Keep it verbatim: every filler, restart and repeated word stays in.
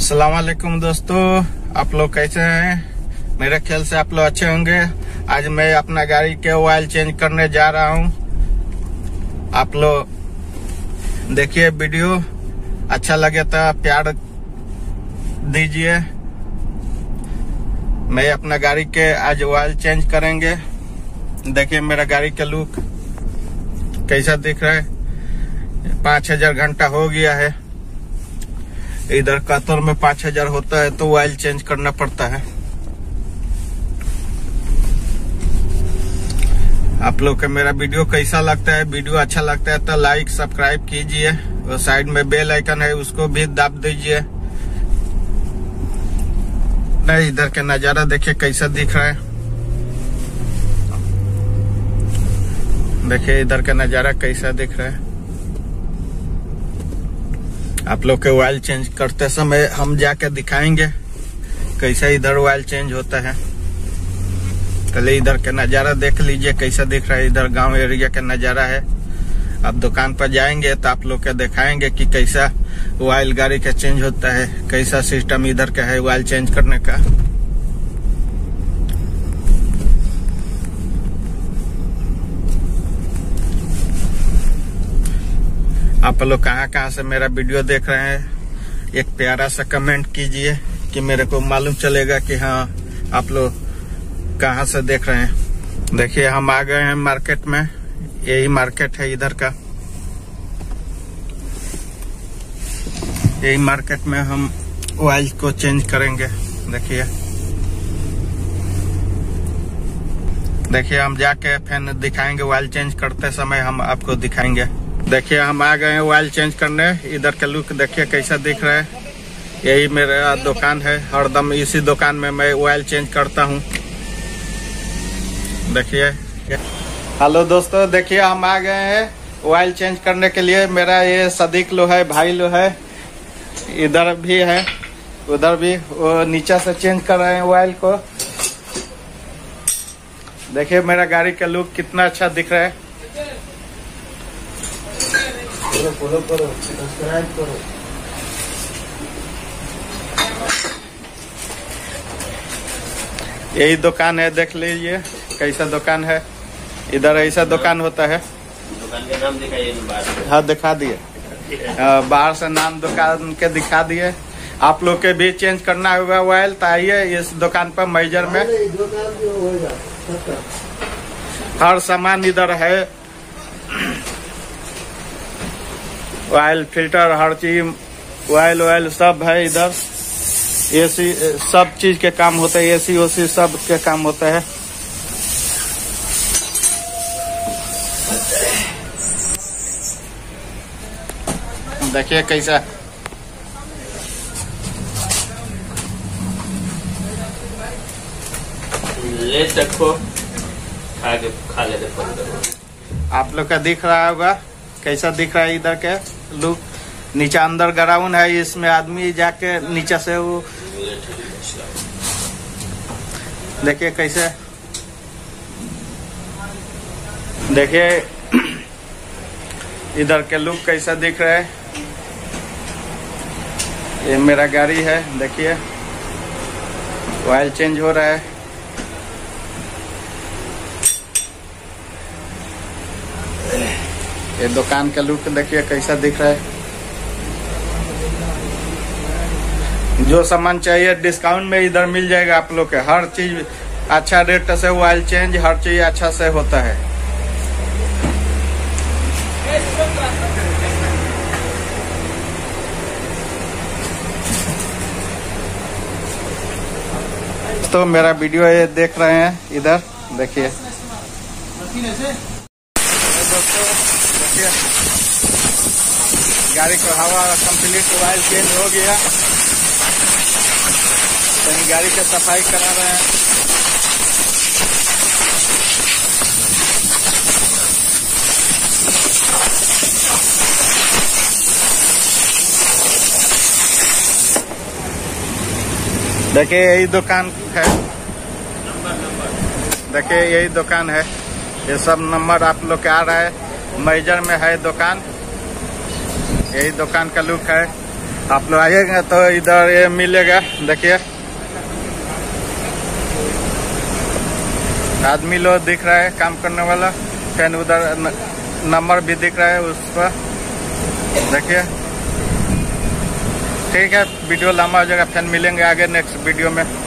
अस्सलाम वालेकुम दोस्तों, आप लोग कैसे हैं? मेरे ख्याल से आप लोग अच्छे होंगे। आज मैं अपना गाड़ी के ऑयल चेंज करने जा रहा हूं। आप लोग देखिए वीडियो, अच्छा लगे तो प्यार दीजिए। मैं अपना गाड़ी के आज ऑयल चेंज करेंगे। देखिए मेरा गाड़ी का लुक कैसा दिख रहा है। पाँच हजार घंटा हो गया है। इधर कतर में पाँच हजार होता है तो ऑयल चेंज करना पड़ता है। आप लोग का मेरा वीडियो कैसा लगता है? वीडियो अच्छा लगता है तो लाइक सब्सक्राइब कीजिए और साइड में बेल आइकन है उसको भी दबा दीजिए। नहीं, इधर का नजारा देखिए कैसा दिख रहा है। देखिए इधर का नजारा कैसा दिख रहा है। आप लोग के ऑयल चेंज करते समय हम जाके दिखाएंगे कैसा इधर ऑयल चेंज होता है। पहले इधर का नजारा देख लीजिए कैसा दिख रहा है। इधर गांव एरिया का नजारा है। अब दुकान पर जाएंगे तो आप लोग के दिखाएंगे कि कैसा ऑयल गाड़ी का चेंज होता है, कैसा सिस्टम इधर का है ऑयल चेंज करने का। आप लोग कहाँ कहाँ से मेरा वीडियो देख रहे हैं, एक प्यारा सा कमेंट कीजिए कि मेरे को मालूम चलेगा कि हाँ आप लोग कहाँ से देख रहे हैं। देखिए हम आ गए हैं मार्केट में। यही मार्केट है इधर का। यही मार्केट में हम ऑयल को चेंज करेंगे। देखिए देखिए हम जाके फिर दिखाएंगे ऑयल चेंज करते समय हम आपको दिखाएंगे। देखिए हम आ गए हैं ऑयल चेंज करने। इधर का लुक देखिए कैसा दिख रहा है। यही मेरा दुकान है। हरदम इसी दुकान में मैं ऑयल चेंज करता हूँ। देखिए हेलो दोस्तों, देखिए हम आ गए हैं ऑयल चेंज करने के लिए। मेरा ये सदीक लो है, भाई लो है। इधर भी है, उधर भी। वो नीचे से चेंज कर रहे हैं ऑयल को। देखिए मेरा गाड़ी का लुक कितना अच्छा दिख रहा है। फॉलो करो, सब्सक्राइब करो। यही दुकान है, देख लीजिए कैसा दुकान है। इधर ऐसा दुकान होता है। दुकान का नाम दिखाइए बाहर। हाँ दिखा दिए, बाहर से नाम दुकान के दिखा दिए। आप लोग के भी चेंज करना होगा ऑयल तो आइए इस दुकान पर। मेजर में हर सामान इधर है। ऑयल फिल्टर, हर चीज, ऑयल ऑयल सब है इधर। एसी सब चीज के काम होता है। एसी ओसी सब के काम होता है। देखिए कैसा ले सको, खा के खा लेते। आप लोग का दिख रहा होगा कैसा दिख रहा है इधर के लुक। नीचे अंदर ग्राउंड है, इसमें आदमी जाके नीचे से वो देखिए कैसे। देखिए इधर के लुक कैसा दिख रहा है। ये मेरा गाड़ी है। देखिए ऑयल चेंज हो रहा है। ये दुकान का लुक देखिए कैसा दिख रहा है। जो सामान चाहिए डिस्काउंट में इधर मिल जाएगा आप लोग के। हर चीज अच्छा रेट से ऑयल चेंज, हर चीज अच्छा से होता है। तो मेरा वीडियो ये देख रहे हैं इधर देखिए। गाड़ी को हवा कंप्लीट ऑयल चेंज हो गया। तो गाड़ी की सफाई करा रहे हैं। देखिए यही दुकान है। देखिए यही दुकान है। ये सब नंबर आप लोग के आ रहा है। मेजर में है दुकान। यही दुकान का लुक है। आप लोग आइएगा तो इधर ये मिलेगा, देखिए आदमी लोग दिख रहा है काम करने वाला। फिर उधर नंबर भी दिख रहा है उस पर, देखिए। ठीक है, वीडियो लंबा हो जाएगा, फिर मिलेंगे आगे नेक्स्ट वीडियो में।